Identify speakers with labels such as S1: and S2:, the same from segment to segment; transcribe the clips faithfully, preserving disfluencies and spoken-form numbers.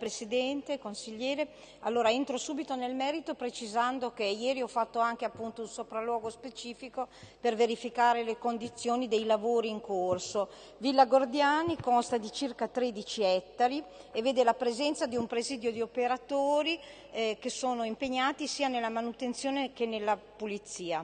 S1: Presidente, consigliere. Allora, entro subito nel merito precisando che ieri ho fatto anche appunto un sopralluogo specifico per verificare le condizioni dei lavori in corso. Villa Gordiani consta di circa tredici ettari e vede la presenza di un presidio di operatori eh, che sono impegnati sia nella manutenzione che nella pulizia.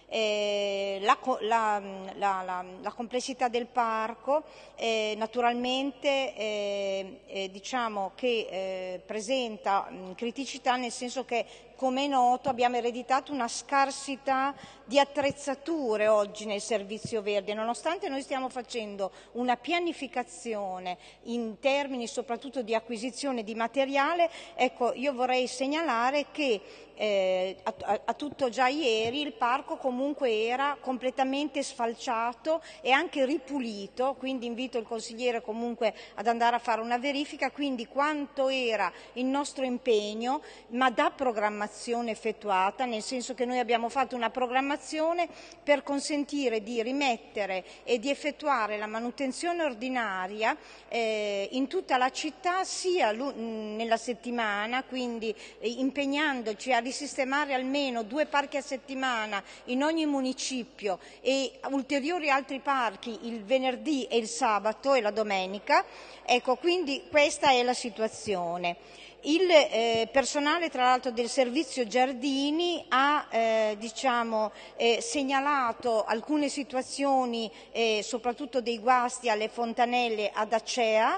S1: Eh, la, la, la, la, la complessità del parco eh, naturalmente eh, eh, diciamo che eh, presenta mh, criticità, nel senso che, come è noto, abbiamo ereditato una scarsità di attrezzature oggi nel servizio verde, nonostante noi stiamo facendo una pianificazione in termini soprattutto di acquisizione di materiale. Ecco, io vorrei segnalare che Eh, a, a, a tutto già ieri il parco comunque era completamente sfalciato e anche ripulito, quindi invito il consigliere comunque ad andare a fare una verifica, quindi quanto era il nostro impegno, ma da programmazione effettuata, nel senso che noi abbiamo fatto una programmazione per consentire di rimettere e di effettuare la manutenzione ordinaria eh, in tutta la città, sia nella settimana, quindi eh, impegnandoci a risistemare almeno due parchi a settimana in ogni municipio e ulteriori altri parchi il venerdì e il sabato e la domenica. Ecco, quindi questa è la situazione. Il eh, personale, tra l'altro, del servizio giardini ha eh, diciamo, eh, segnalato alcune situazioni, eh, soprattutto dei guasti alle fontanelle ad Acea,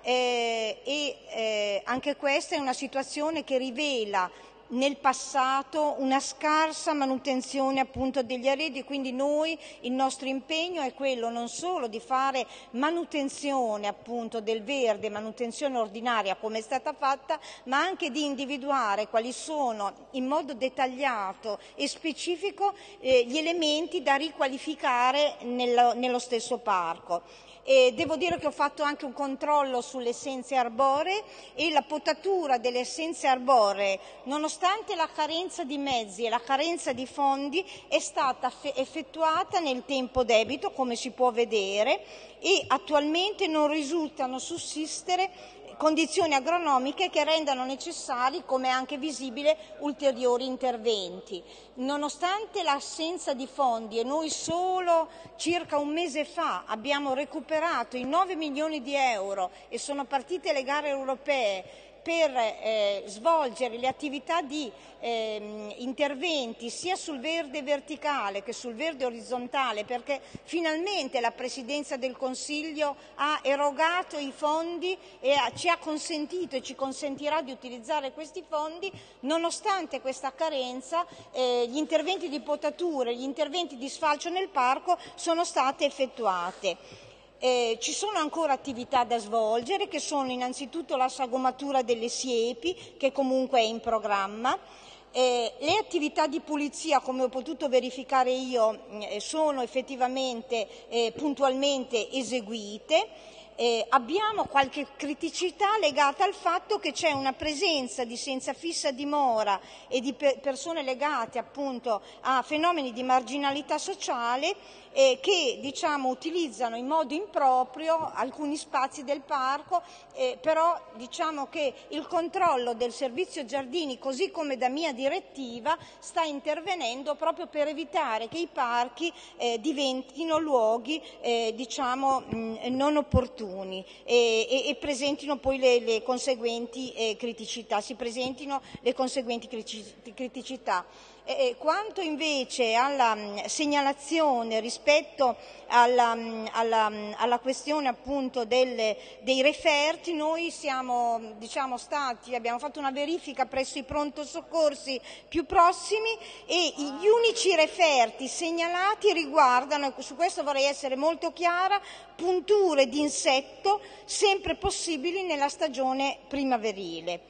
S1: eh, e eh, anche questa è una situazione che rivela nel passato una scarsa manutenzione appunto degli arredi. Quindi noi, il nostro impegno è quello non solo di fare manutenzione appunto del verde, manutenzione ordinaria come è stata fatta, ma anche di individuare quali sono in modo dettagliato e specifico eh, gli elementi da riqualificare nello, nello stesso parco. E devo dire che ho fatto anche un controllo sulle essenze arboree e la potatura delle essenze arboree, nonostante la carenza di mezzi e la carenza di fondi, è stata effettuata nel tempo debito, come si può vedere, e attualmente non risultano sussistere condizioni agronomiche che rendano necessari, come è anche visibile, ulteriori interventi. Nonostante l'assenza di fondi, e noi solo circa un mese fa abbiamo recuperato i nove milioni di euro e sono partite le gare europee per eh, svolgere le attività di eh, interventi sia sul verde verticale che sul verde orizzontale, perché finalmente la Presidenza del Consiglio ha erogato i fondi e ha, ci ha consentito e ci consentirà di utilizzare questi fondi. Nonostante questa carenza, eh, gli interventi di potatura e gli interventi di sfalcio nel parco sono state effettuate. Eh, ci sono ancora attività da svolgere, che sono innanzitutto la sagomatura delle siepi, che comunque è in programma. Eh, le attività di pulizia, come ho potuto verificare io, eh, sono effettivamente eh, puntualmente eseguite. Eh, abbiamo qualche criticità legata al fatto che c'è una presenza di senza fissa dimora e di pe persone legate appunto a fenomeni di marginalità sociale eh, che diciamo utilizzano in modo improprio alcuni spazi del parco, eh, però diciamo che il controllo del servizio giardini, così come da mia direttiva, sta intervenendo proprio per evitare che i parchi eh, diventino luoghi eh, diciamo mh, non opportuni. E, e, e presentino poi le, le conseguenti eh, criticità, si presentino le conseguenti criticità. Eh, quanto invece alla mh, segnalazione rispetto alla, mh, alla, mh, alla questione appunto del, dei referti, noi siamo diciamo stati, abbiamo fatto una verifica presso i pronto soccorsi più prossimi e gli unici referti segnalati riguardano, e su questo vorrei essere molto chiara, punture di insetto sempre possibili nella stagione primaverile.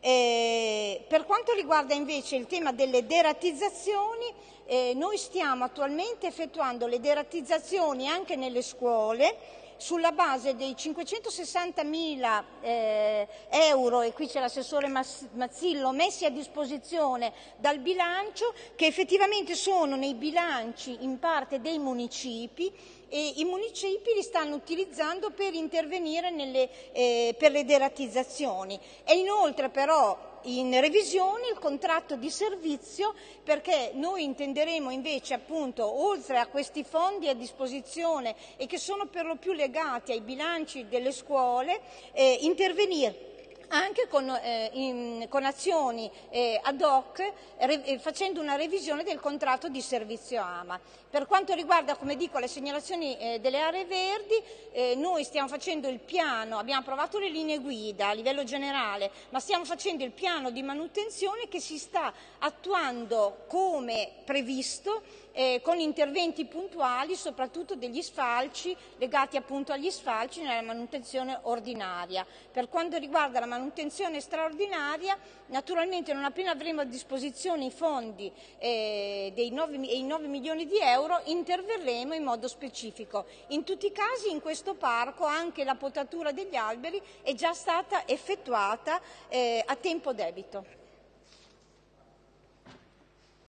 S1: Eh, per quanto riguarda invece il tema delle deratizzazioni, eh, noi stiamo attualmente effettuando le deratizzazioni anche nelle scuole sulla base dei cinquecentosessantamila eh, euro, e qui c'è l'assessore Mazzillo, messi a disposizione dal bilancio, che effettivamente sono nei bilanci in parte dei municipi e i municipi li stanno utilizzando per intervenire nelle, eh, per le deratizzazioni. E inoltre però in revisione il contratto di servizio, perché noi intenderemo invece appunto, oltre a questi fondi a disposizione e che sono per lo più legati ai bilanci delle scuole, eh, intervenire anche con, eh, in, con azioni eh, ad hoc, re, facendo una revisione del contratto di servizio A M A. Per quanto riguarda, come dico, le segnalazioni eh, delle aree verdi, eh, noi stiamo facendo il piano, abbiamo approvato le linee guida a livello generale, ma stiamo facendo il piano di manutenzione che si sta attuando come previsto, eh, con interventi puntuali, soprattutto degli sfalci, legati appunto agli sfalci nella manutenzione ordinaria. Per quanto riguarda la manutenzione straordinaria, naturalmente non appena avremo a disposizione i fondi eh, dei nove, e i nove milioni di euro interverremo in modo specifico. In tutti i casi in questo parco anche la potatura degli alberi è già stata effettuata eh, a tempo debito.